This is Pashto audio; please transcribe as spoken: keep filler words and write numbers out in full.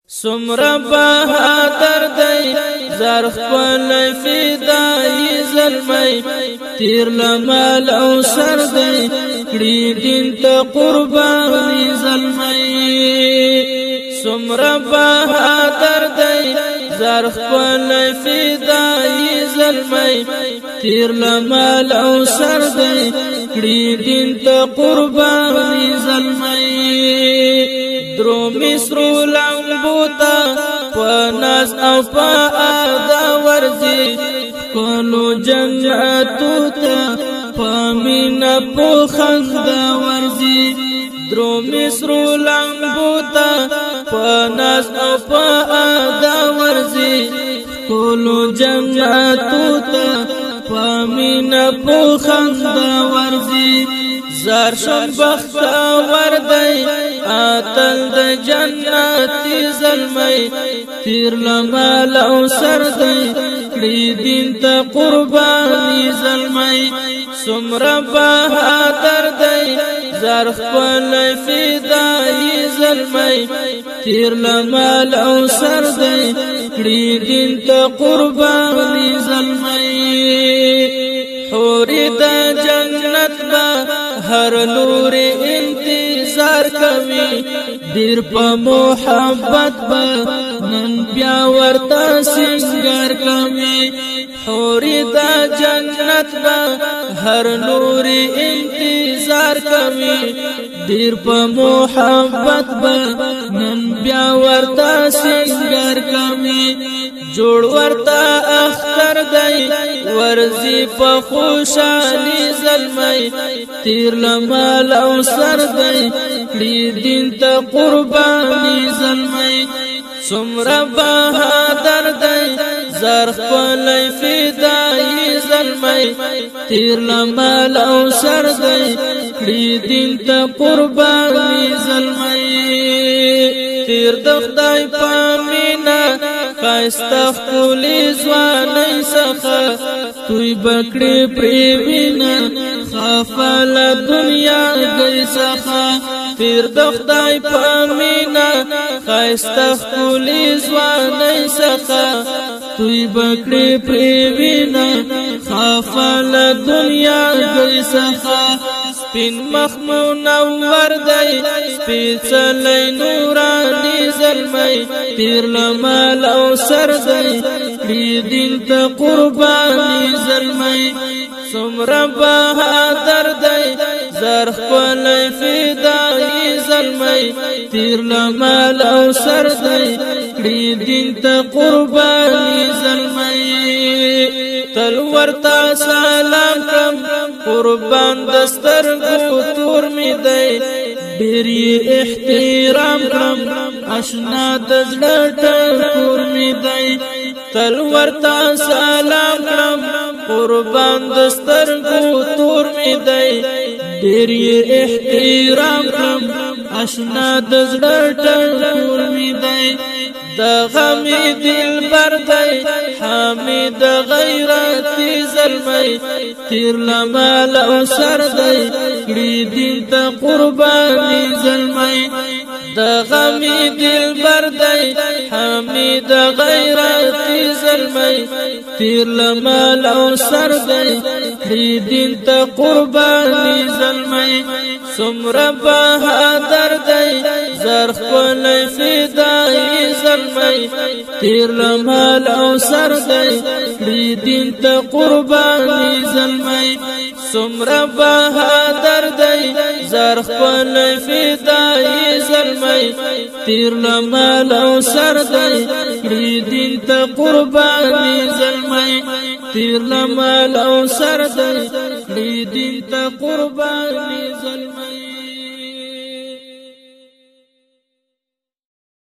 سمرا بہادر دی زرخ پلی فدائی ظلمی تیر لمال او سر دی کڑی دین تا قربانی ظلمی سمرا بہادر دی زرخ پلی فدائی ظلمی تیر لمال او سر دی کڑی دین تا قربانی ظلمی درو مصرو لنبوتا پناس او پا آدا ورزی کلو جنتو تا پامینا پو خندا ورزی درو مصرو لنبوتا پناس او پا آدا ورزی کلو جنتو تا پامینا پو خندا ورزی زار شم بختا وردی آتل د جنتی ظلمی تیر لمال او سر دی کڑی دین تا قربانی ظلمی سمرا بہادر دی زرخ پلی فدائی ظلمی تیر لمال او سر دی کڑی دین تا قربانی ظلمی حوری دا جنت با ہر نور انتظار کوي دیر په محبت با نن بیا ورتا سنگار کوي حوری دا جنت با ہر نور انتظار کوي دیر په محبت با نن بیا ورتا سنگار کوي جوړ ورتا اختر دی ورزی په خوشالي ظلمی تیر لمال او سر دی کړي دین ته قرباني ظلمی سمرا بہادر دی زرخ پلی فدائی ظلمی تیر لمال او سر دی کړي دین ته قرباني ظلمی تیر د خدای پامینا خایسته خپلی ځوانۍ څخه توی بکړې پریوینا خافل دنیا گئی څخه تیر د خدای پامینا خایسته خپلی ځوانۍ څخه توی بکړې پریوینا خافل دنیا گئی څخه سپین مخ منور دی سپیڅلی نورانی ظلمی تیر لمال او سر دی کړي دین ته قربانی ظلمی سمرا بہادر دی زرخ پلی فدائی ظلمی تیر لمال او سر دی کړي دین ته قربانی ظلمی تل ورتا سلام کم قربان دسترگو تور می دی ډیری احترام کړم آشنا د زړه ټکور می دی تل ورتا سلام کړم قربان دسترگو تور می دی ډیری احترام کړم آشنا د زړه ټکور می دی د غمی دل بردی حامد غیرتی ظلمی تیر لمال او سر دی کړي دین ته قربانی ظلمی د غمی دل بردی حامد غیرتی ظلمی تیر لمال او سر دی کړي دین ته قربانی ظلمی سمرا بہادر دی زرخ پلی فدائی ظلمی تیر لمال او سر دی کړي دین ته قربانی ظلمی سمرا بہادر دی زرخ پلی فدائی ظلمی تیر لمال او سر دی کړي دین ته قربانی ظلمی تیر لمال او سر دی کړي دین ته قربانی ظلمی